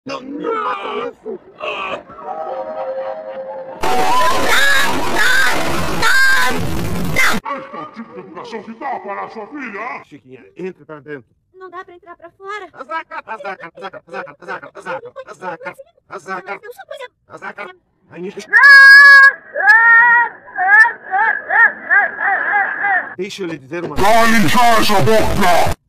Não, não faça isso! Este é o tipo de educação que dá para a sua filha? Chiquinha, entre para dentro. Não dá pra entrar pra fora? Azaka! Deixa eu lhe dizer uma... Cale já essa boca!